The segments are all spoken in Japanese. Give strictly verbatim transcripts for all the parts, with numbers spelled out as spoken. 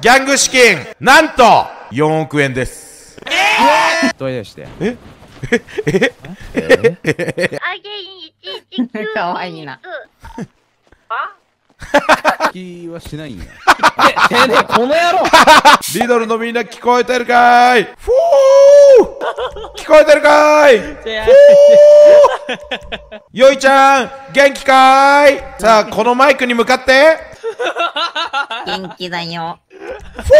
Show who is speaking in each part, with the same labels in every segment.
Speaker 1: ギャング資金なんとよんおくえんです。
Speaker 2: えー、どうでして
Speaker 1: ええええ
Speaker 3: あげいいちいちきゅう。かわいいな。
Speaker 2: あ気はしないんや。え、てめえ、この野郎
Speaker 1: リドルのみんな聞こえてるかーい。ふぅー聞こえてるかーい。ふぅーよいちゃん元気かーい。さあこのマイクに向かって
Speaker 3: 元気だよ。
Speaker 1: ふぉ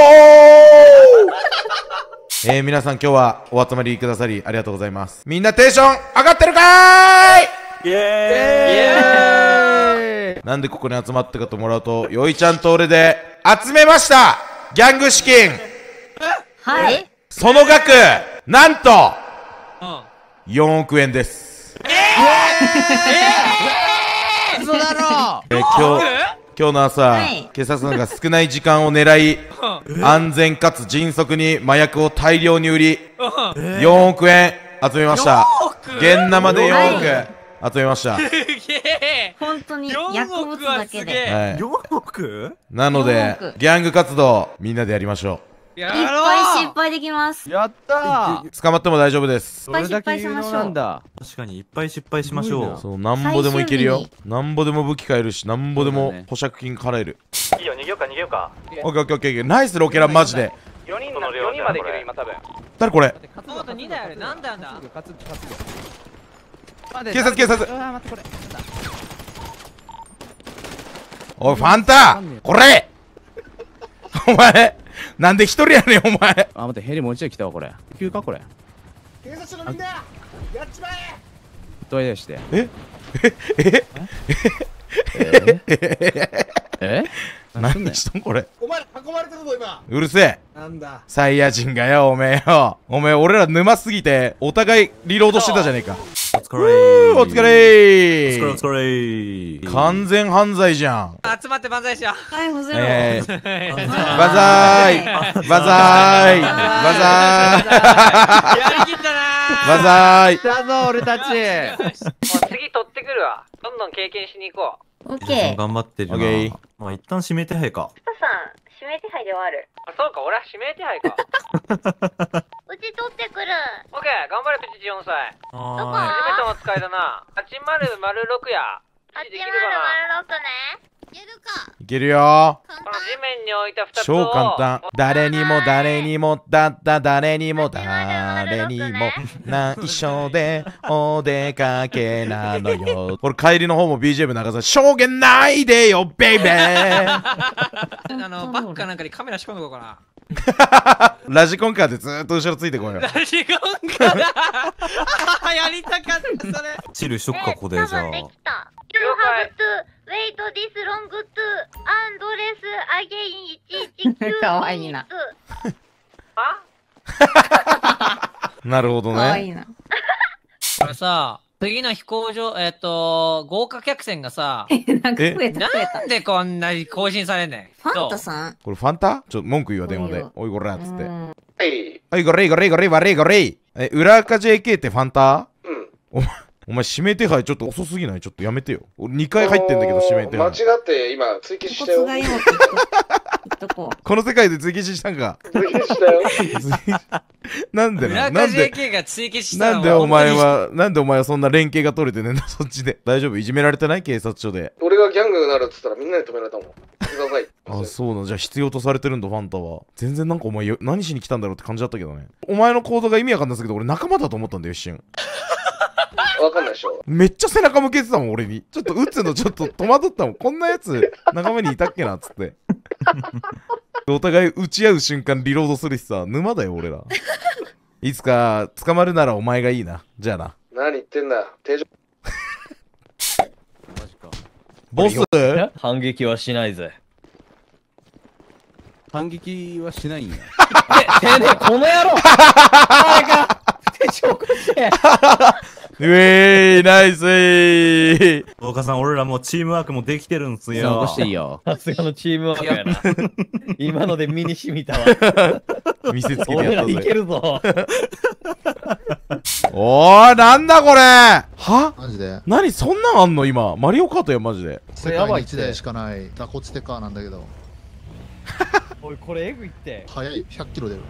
Speaker 1: ーえー、皆さん今日はお集まりくださりありがとうございます。みんなテンション上がってるかーい。
Speaker 2: イエーイ。
Speaker 1: なんでここに集まったかともらうと、よいちゃんと俺で集めましたギャング資金。
Speaker 3: はい。
Speaker 1: その額なんとよんおくえんです。
Speaker 2: ええー、嘘だろ。
Speaker 1: えー、今日今日の朝、はい、警察官が少ない時間を狙い安全かつ迅速に麻薬を大量に売りよんおくえん集めました。現生でよんおく集めました。
Speaker 3: 本当に薬物だけで、
Speaker 1: はい、
Speaker 2: よんおく
Speaker 1: なのでギャング活動みんなでやりましょう。
Speaker 3: いっぱい失敗できます。
Speaker 2: やったー。
Speaker 1: 捕まっても大丈夫です。
Speaker 3: いっぱい失敗しましょう。
Speaker 2: 確かにいっぱい失敗しましょう。
Speaker 1: そう、なんぼでもいけるよ。なんぼでも武器買えるし、なんぼでも保釈金払える。
Speaker 4: いいよ、逃げようか逃げようか。
Speaker 1: オッケーオッケーオッケー。ナイスロケランマジで。
Speaker 4: よにんのよにんまでいける今多分。
Speaker 1: 誰これ？
Speaker 5: にだよね。なんだよな。
Speaker 1: 警察警察。おいファンタこれお前なんで一人やねんお前。
Speaker 2: あ、待って、ヘリもう一度来たわこれ。急かこれ。
Speaker 6: 警察のみんなやっちまえ。
Speaker 2: どうでして
Speaker 1: えええええ何しとんこれ。
Speaker 6: お前ら囲まれてるぞ今。
Speaker 1: うるせえ。
Speaker 6: なんだ
Speaker 1: サイヤ人がよおめえよ。おめえ俺ら沼すぎてお互いリロードしてたじゃねえか。
Speaker 2: お疲れ
Speaker 1: お疲れ
Speaker 2: お疲れ。
Speaker 1: 完全犯罪じゃん。
Speaker 5: 集まって万歳しよう。
Speaker 3: 逮捕せろ。
Speaker 1: えー、バザーイバザーイバザーイ
Speaker 5: やりきったなー。
Speaker 1: バザーイ。
Speaker 2: 来たぞ俺たち。
Speaker 5: 次取ってくるわ。どんどん経験しに行こう。
Speaker 3: オッケー。
Speaker 2: 頑張ってるな。
Speaker 1: オッケー。
Speaker 2: まあ一旦指名手配か。
Speaker 3: スタさん、指名手配ではある。
Speaker 5: あ、そうか、俺は指名手配か。
Speaker 3: うち取ってくる。
Speaker 5: オッケー、頑張れプチチよんさい。
Speaker 3: どこ？
Speaker 5: 初めての使いだな。はちまるまるろくや。
Speaker 3: はちまるまるろくね。いけるか。
Speaker 1: いけるよ。
Speaker 5: この地面に置いたふたつを
Speaker 1: 超簡単。誰にも誰にもだった誰にも誰にも内緒でお出かけなのよ。これ帰りの方も ビージーエム 流さ証言ないでよベイベー。
Speaker 5: あのバッグかなんかにカメラ仕込んでこうかな。
Speaker 1: ラジコンカーでずーっと後ろついてこいよ。
Speaker 5: ラジコンかやりたかったそれ。
Speaker 2: チルしとくかここでじゃあ。
Speaker 3: You have to wait this long to undress again いちいちきゅう。かわいいな。
Speaker 1: なるほどね。
Speaker 3: かわいいな。
Speaker 5: これさ、次の飛行場、えっと、豪華客船がさ、
Speaker 3: なんか増えた増えた。
Speaker 5: なんでこんなに更新されんねん。
Speaker 3: ファンタさん？
Speaker 1: これファンタちょっと文句言うわ電話で。おいこらっつって。
Speaker 4: はい。
Speaker 1: おいこれいこれいこれ悪いこれい。え、裏垢 ジェーケー ってファンタ？
Speaker 4: うん。
Speaker 1: お前、お前指名手配ちょっと遅すぎない？ちょっとやめてよ。俺にかい入ってんだけど指名手配。
Speaker 4: 間違って今追記したよ。
Speaker 1: この世界で追記したんか。
Speaker 4: 追記したよ。
Speaker 1: なんでな
Speaker 5: 裏垢 ジェーケー が追記したの。
Speaker 1: なんでお前は、なんでお前はそんな連携が取れてねんだ、そっちで。大丈夫？いじめられてない？警察署で。
Speaker 4: 俺がギャングになるっつったらみんなに止められたもん。ください。
Speaker 1: あ、そうな。じゃあ必要とされてるんだ、ファンタは。全然なんかお前よ、何しに来たんだろうって感じだったけどね。お前の行動が意味わかんないですけど、俺仲間だと思ったんだよ、一瞬。
Speaker 4: わかんないでしょ。
Speaker 1: めっちゃ背中向けてたもん、俺に。ちょっと打つのちょっと戸惑ったもん。こんなやつ、仲間にいたっけな、つって。お互い打ち合う瞬間リロードするしさ、沼だよ、俺ら。いつか捕まるならお前がいいな。じゃあな。
Speaker 4: 何言ってんだ。定常。
Speaker 2: マジか。
Speaker 1: ボス？
Speaker 7: 反撃はしないぜ。
Speaker 2: 反撃はしないんや。
Speaker 7: てめえ、この野郎手帳くして
Speaker 1: うえーい、ナイスー。
Speaker 2: 大岡さん、俺らもうチームワークもできてるんすよ。残していいよ。
Speaker 7: さすがのチームワークやな。今ので身に染みたわ。
Speaker 1: 見せつけて
Speaker 7: 俺ら
Speaker 1: やったぜ。
Speaker 7: いけるぞ。
Speaker 1: おー、なんだこれ。は？
Speaker 8: マジで
Speaker 1: 何そんなんあんの今。マリオカートやマジで。
Speaker 8: 世界にいちだいしかないタコチテカーなんだけど
Speaker 7: おいこれエグいって
Speaker 8: 速いひゃっキロ出る。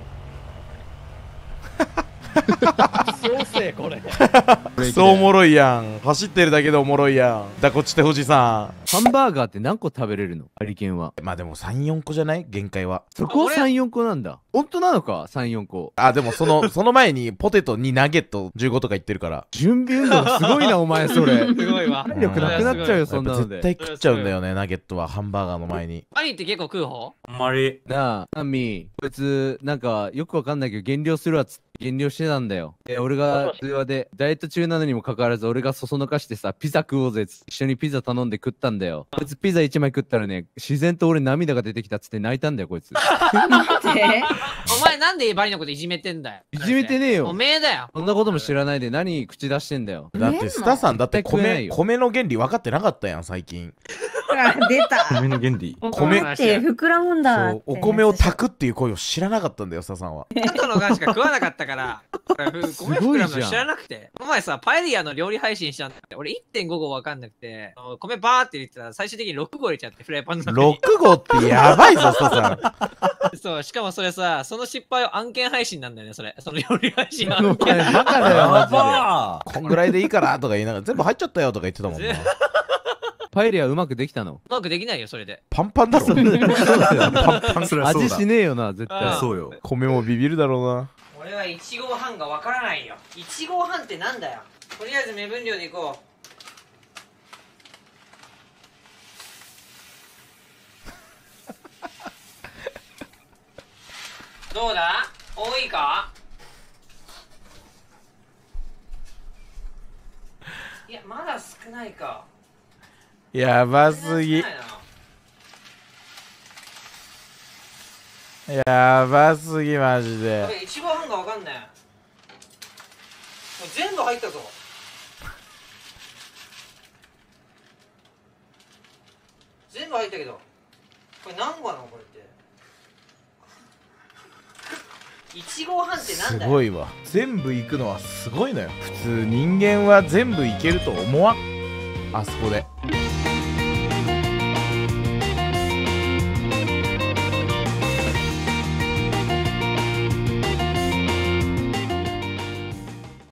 Speaker 7: そうせえこれ
Speaker 1: クソおもろいやん。走ってるだけでおもろいやん。だこっちて富士山。
Speaker 2: ハンバーガーって何個食べれるのハリケーンは。
Speaker 1: まあでもさん、よんこじゃない限界は。
Speaker 2: そこさん、よんこなんだ。本当なのか さん、よんこ。
Speaker 1: あ、でもその、その前にポテトにナゲットじゅうごとか言ってるから。
Speaker 2: 準備運動すごいな、お前それ。
Speaker 5: すごいわ。
Speaker 2: 体力なくなっちゃうよ、そんなの
Speaker 1: 絶
Speaker 2: で。
Speaker 1: 対食っちゃうんだよね、ナゲットは。ハンバーガーの前に。
Speaker 5: 兄って結構食う方？
Speaker 9: あんまり。
Speaker 2: なあ、ナミ、こいつ、なんか、よくわかんないけど、減量するわっつって減量してたんだよ。え、俺が通話で、ダイエット中なのにもかかわらず、俺がそそのかしてさ、ピザ食おうぜっつって一緒にピザ頼んで食ったんだよ。こいつピザいちまい食ったらね、自然と俺涙が出てきたっつって泣いたんだよ、こいつ。
Speaker 5: お前なんでバリのこといじめてんだよ。
Speaker 2: いじめてねえよ。
Speaker 5: おめえだよ。
Speaker 2: そんなことも知らないで何口出してんだよ。
Speaker 1: だってスタさんだって米、
Speaker 2: 絶対食えないよ
Speaker 1: 米の原理分かってなかったやん、最近。
Speaker 10: 出た。
Speaker 9: 米の原理。
Speaker 10: お米って膨らむんだって。
Speaker 1: そう、お米を炊くっていう声を知らなかったんだよ、スタさんは。
Speaker 5: 後のがしか食わなかったから、米膨らむの知らなくて。お前さ、パエリアの料理配信したんだって。俺いってんごごわかんなくて、米バーって入れてたら最終的にろくご入れちゃって、フライパンの中に。
Speaker 1: ろくごってやばいぞ、スタさん。
Speaker 5: そう、しかもそれさ、その失敗を案件配信なんだよね、それ。その料理配信
Speaker 2: お
Speaker 5: 案件。
Speaker 2: 前バカだよ、マ
Speaker 1: こんぐらいでいいからとか言いながら、全部入っちゃったよとか言ってたもんな。
Speaker 2: ジで。パエリアうまくできたの？
Speaker 5: うまくできないよ、それで。
Speaker 1: パンパンだろ。
Speaker 2: そうだよ
Speaker 1: パンパン。
Speaker 9: そりゃそうだ。
Speaker 2: 味しねえよな、絶対。
Speaker 9: そうよ。
Speaker 1: 米もビビるだろうな。
Speaker 5: 俺はいちごうはんがわからないよ。いちごうはんってなんだよ。とりあえず目分量でいこう。どうだ？多いか？いや、まだ少ないか。
Speaker 1: やばすぎ。
Speaker 5: 少ないな。
Speaker 1: やばすぎ、マジで。
Speaker 5: いちごうはんがわかんない。もう全部入ったぞ。全部入ったけど、これ何個なのこれって。いちごうはんってなん
Speaker 1: す
Speaker 5: だよ。
Speaker 1: ごいわ。全部行くのはすごいのよ。普通人間は全部いけると思わん。あそこで。